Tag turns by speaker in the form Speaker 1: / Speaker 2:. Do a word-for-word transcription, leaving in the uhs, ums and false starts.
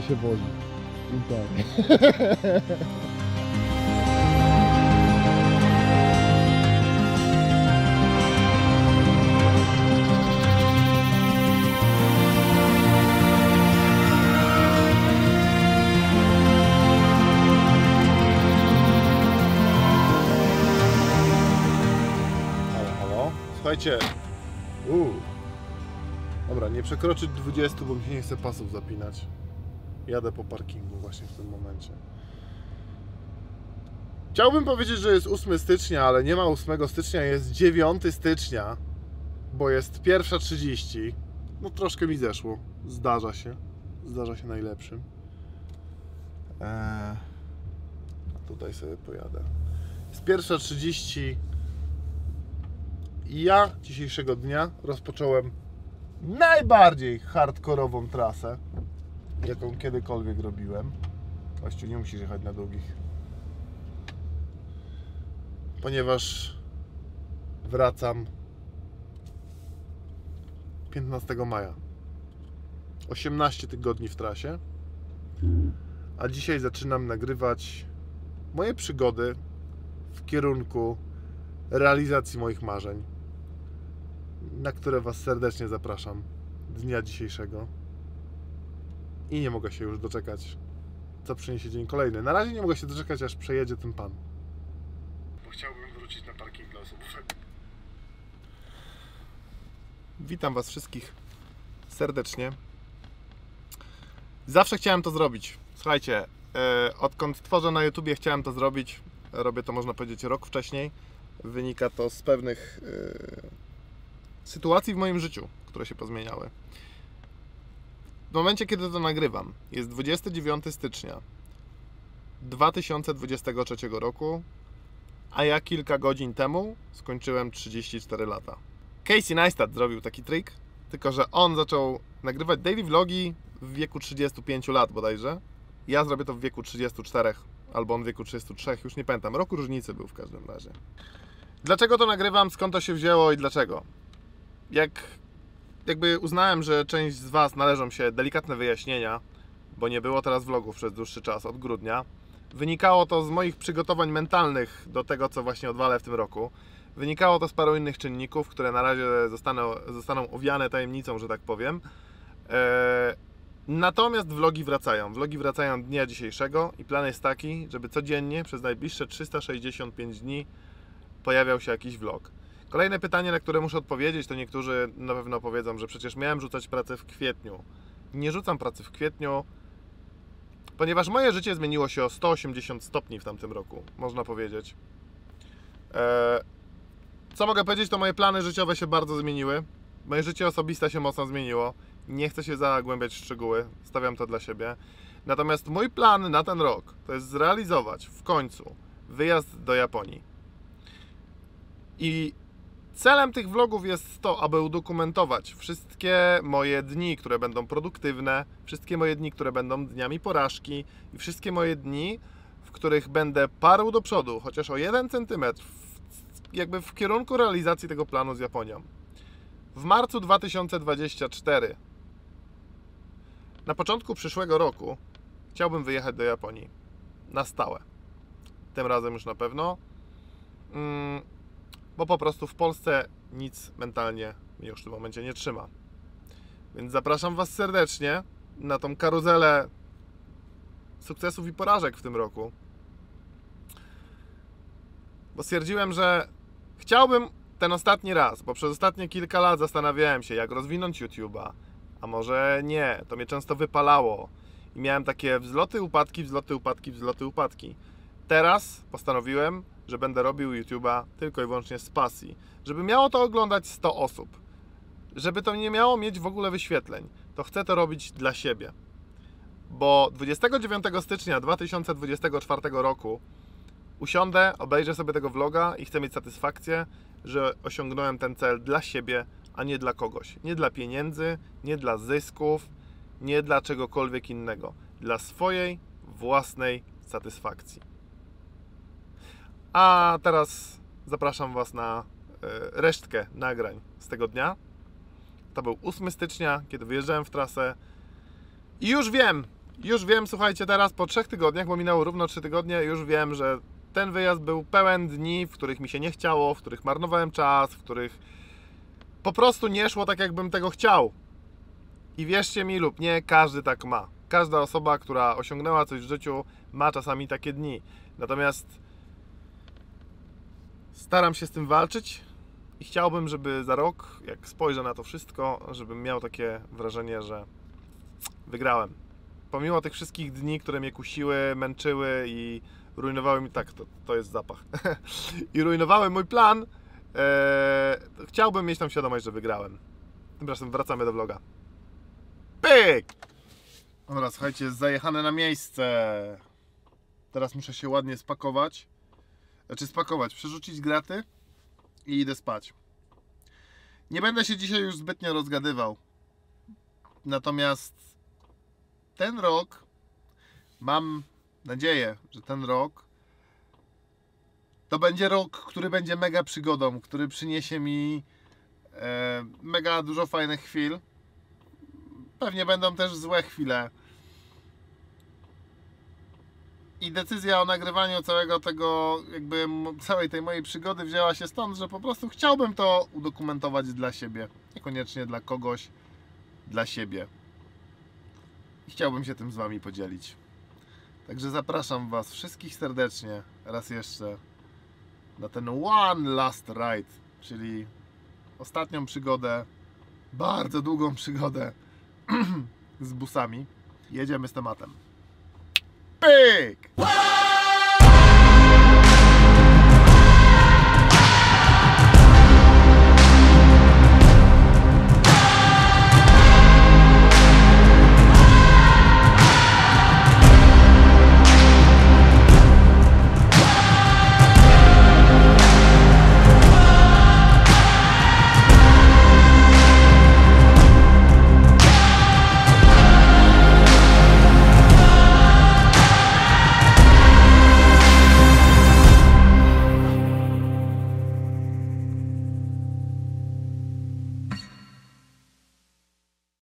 Speaker 1: się wozi. I tak.
Speaker 2: Słuchajcie, Uu. Dobra, nie przekroczyć dwudziestu, bo mi się nie chce pasów zapinać. Jadę po parkingu właśnie w tym momencie. Chciałbym powiedzieć, że jest ósmego stycznia, ale nie ma ósmego stycznia, jest dziewiątego stycznia, bo jest pierwsza trzydzieści. No troszkę mi zeszło, zdarza się, zdarza się najlepszym. Eee, a tutaj sobie pojadę. Jest pierwsza trzydzieści. I ja dzisiejszego dnia rozpocząłem najbardziej hardkorową trasę, jaką kiedykolwiek robiłem. Właściwie nie musisz jechać na długich. Ponieważ wracam piętnastego maja. osiemnaście tygodni w trasie. A dzisiaj zaczynam nagrywać moje przygody w kierunku realizacji moich marzeń, na które Was serdecznie zapraszam dnia dzisiejszego. I nie mogę się już doczekać, co przyniesie dzień kolejny. Na razie nie mogę się doczekać, aż przejedzie ten pan. Bo chciałbym wrócić na parking dla osobówek. Witam Was wszystkich serdecznie. Zawsze chciałem to zrobić. Słuchajcie, yy, odkąd tworzę na YouTubie, chciałem to zrobić. Robię to, można powiedzieć, rok wcześniej. Wynika to z pewnych yy, sytuacji w moim życiu, które się pozmieniały. W momencie, kiedy to nagrywam, jest dwudziestego dziewiątego stycznia dwa tysiące dwudziestego trzeciego roku, a ja kilka godzin temu skończyłem trzydzieści cztery lata. Casey Neistat zrobił taki trik, tylko że on zaczął nagrywać daily vlogi w wieku trzydziestu pięciu lat bodajże. Ja zrobię to w wieku trzydziestu czterech, albo on w wieku trzydziestu trzech, już nie pamiętam. Roku różnicy był w każdym razie. Dlaczego to nagrywam, skąd to się wzięło i dlaczego? Jak jakby uznałem, że część z Was należą się delikatne wyjaśnienia, bo nie było teraz vlogów przez dłuższy czas, od grudnia. Wynikało to z moich przygotowań mentalnych do tego, co właśnie odwalę w tym roku. Wynikało to z paru innych czynników, które na razie zostaną, zostaną owiane tajemnicą, że tak powiem. Eee, natomiast vlogi wracają. Vlogi wracają dnia dzisiejszego i plan jest taki, żeby codziennie przez najbliższe trzysta sześćdziesiąt pięć dni pojawiał się jakiś vlog. Kolejne pytanie, na które muszę odpowiedzieć, to niektórzy na pewno powiedzą, że przecież miałem rzucać pracę w kwietniu. Nie rzucam pracy w kwietniu, ponieważ moje życie zmieniło się o sto osiemdziesiąt stopni w tamtym roku, można powiedzieć. Eee, co mogę powiedzieć, to moje plany życiowe się bardzo zmieniły. Moje życie osobiste się mocno zmieniło. Nie chcę się zagłębiać w szczegóły, stawiam to dla siebie. Natomiast mój plan na ten rok to jest zrealizować w końcu wyjazd do Japonii. I celem tych vlogów jest to, aby udokumentować wszystkie moje dni, które będą produktywne, wszystkie moje dni, które będą dniami porażki i wszystkie moje dni, w których będę parł do przodu, chociaż o jeden centymetr, jakby w kierunku realizacji tego planu z Japonią. W marcu dwa tysiące dwudziestego czwartego, na początku przyszłego roku, chciałbym wyjechać do Japonii na stałe. Tym razem już na pewno. Mm, bo po prostu w Polsce nic mentalnie mnie już w tym momencie nie trzyma. Więc zapraszam Was serdecznie na tą karuzelę sukcesów i porażek w tym roku. Bo stwierdziłem, że chciałbym ten ostatni raz, bo przez ostatnie kilka lat zastanawiałem się, jak rozwinąć YouTube'a, a może nie, to mnie często wypalało i miałem takie wzloty, upadki, wzloty, upadki, wzloty, upadki. Teraz postanowiłem, że będę robił YouTube'a tylko i wyłącznie z pasji. Żeby miało to oglądać sto osób. Żeby to nie miało mieć w ogóle wyświetleń. To chcę to robić dla siebie. Bo dwudziestego dziewiątego stycznia dwa tysiące dwudziestego czwartego roku usiądę, obejrzę sobie tego vloga i chcę mieć satysfakcję, że osiągnąłem ten cel dla siebie, a nie dla kogoś. Nie dla pieniędzy, nie dla zysków, nie dla czegokolwiek innego. Dla swojej własnej satysfakcji. A teraz zapraszam Was na resztkę nagrań z tego dnia. To był ósmego stycznia, kiedy wyjeżdżałem w trasę i już wiem, Już wiem, słuchajcie, teraz po trzech tygodniach, bo minęło równo trzy tygodnie, już wiem, że ten wyjazd był pełen dni, w których mi się nie chciało, w których marnowałem czas, w których po prostu nie szło tak, jakbym tego chciał. I wierzcie mi lub nie, każdy tak ma. Każda osoba, która osiągnęła coś w życiu, ma czasami takie dni. Natomiast staram się z tym walczyć i chciałbym, żeby za rok, jak spojrzę na to wszystko, żebym miał takie wrażenie, że wygrałem. Pomimo tych wszystkich dni, które mnie kusiły, męczyły i rujnowały mi... Tak, to, to jest zapach. I rujnowały mój plan, e, chciałbym mieć tam świadomość, że wygrałem. Tymczasem wracamy do vloga. Pyk! Dobra, słuchajcie, jest zajechane na miejsce. Teraz muszę się ładnie spakować. Znaczy spakować, przerzucić graty i idę spać. Nie będę się dzisiaj już zbytnio rozgadywał. Natomiast ten rok, mam nadzieję, że ten rok to będzie rok, który będzie mega przygodą, który przyniesie mi e, mega dużo fajnych chwil. Pewnie będą też złe chwile. I decyzja o nagrywaniu całego tego, jakby całej tej mojej przygody wzięła się stąd, że po prostu chciałbym to udokumentować dla siebie. Niekoniecznie dla kogoś, dla siebie. I chciałbym się tym z Wami podzielić. Także zapraszam Was wszystkich serdecznie raz jeszcze na ten one last ride, czyli ostatnią przygodę, bardzo długą przygodę z busami. Jedziemy z tematem. Pyk!